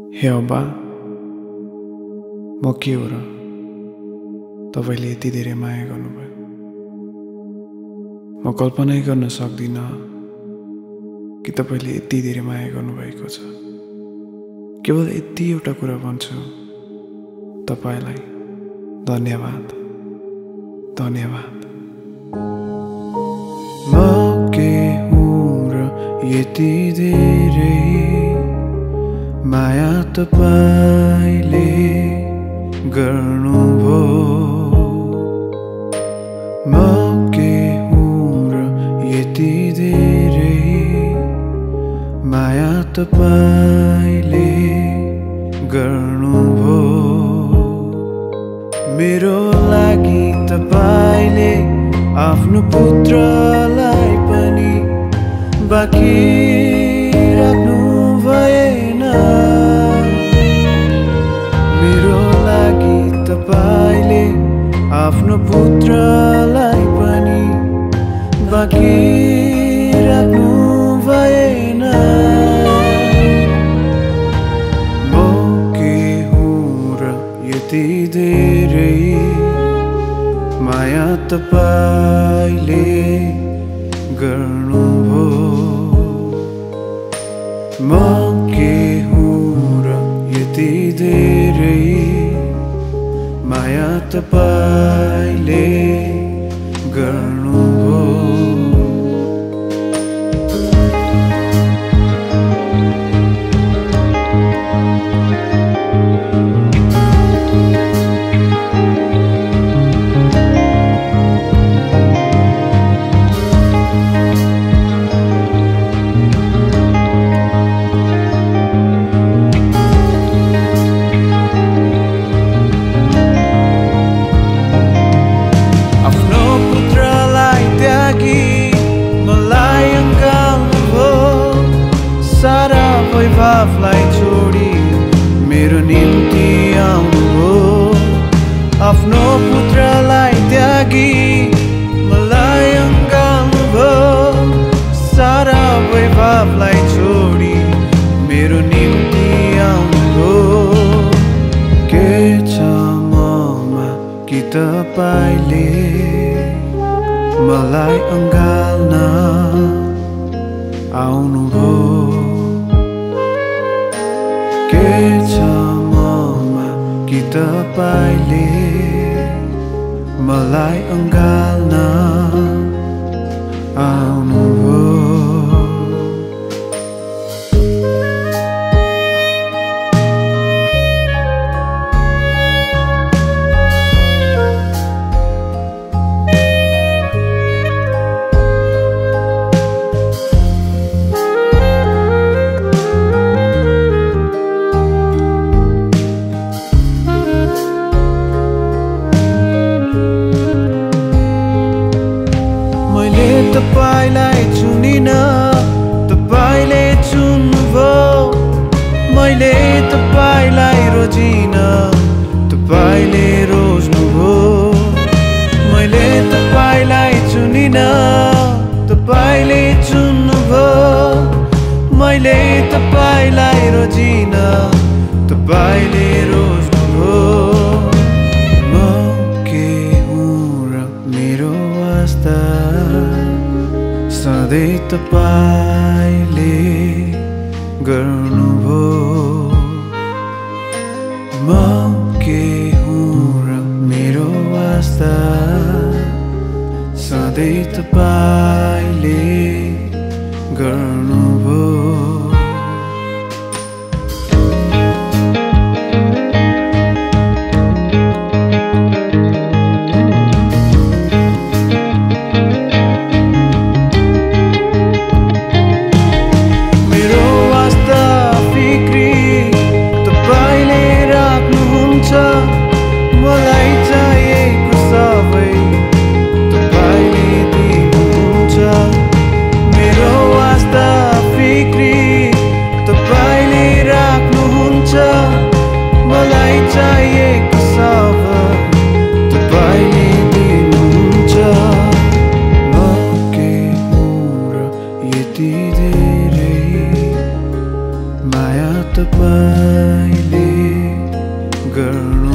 हे अब्बा, म के हो र तपाईले यति धेरै माया गर्नुभयो। म कल्पनै गर्न सक्दिनँ कि तपाईले यति धेरै माया गर्नुभएको छ। केवल यति एउटा कुरा भन्छु, तपाईलाई धन्यवाद, धन्यवाद। म के हुँ र यति धेरै माया तपाईले गर्नुभयो। म के हुँ र यति धेरै माया तपाईले गर्नुभयो। मेरो लागि तपाईले आफ्नो पुत्रलाई पनि बाँकी राख्नु भएन। मेरो लागि तपाईले आफ्नो पुत्रलाई पनि बाँकी राख्नु भएन। म के हुँ र यति धेरै माया तपाईले गर्नुभयो। म के हुँ र यति धेरै माया तपाईले गर्नुभयो। छोडी मेरो निम्ति आउनुभयो। आफ्नो पुत्रलाई त्यागी मलाई अङ्गाल्नुभयो। सारा वैभवलाई छोडी मेरो निम्ति आउनुभयो। के छ ममा कि तपाईले मलाई अङ्गाल्न आउनुभयो। के छ ममा कि तपाईले मलाई अङ्गाल्न आउनुभयो। तपाईलाई चुनिन, तपाईले चुन्नुभयो। मैले तपाईलाई रोजिन, तपाईले रोज्नुभयो। मैले तपाईलाई चुनिन, तपाईले चुन्नुभयो। मैले तपाईलाई रोजिन, तपाईले रोज्नुभयो। म के हुँ र मेरो वास्ता सधैँ तपाईले गर्नुभयो। म के हुँ र मेरो वास्ता सधैँ तपाईले गर्नुभयो। मलाई चाहिएको सबै तपाईले दिनुहुन्छ। मेरो वास्ता फिक्री तपाईले राख्नुहुन्छ। मलाई चाहिएको सबै तपाईले दिनुहुन्छ। म के हुँ र यति धेरै माया तपाईँले गर्नु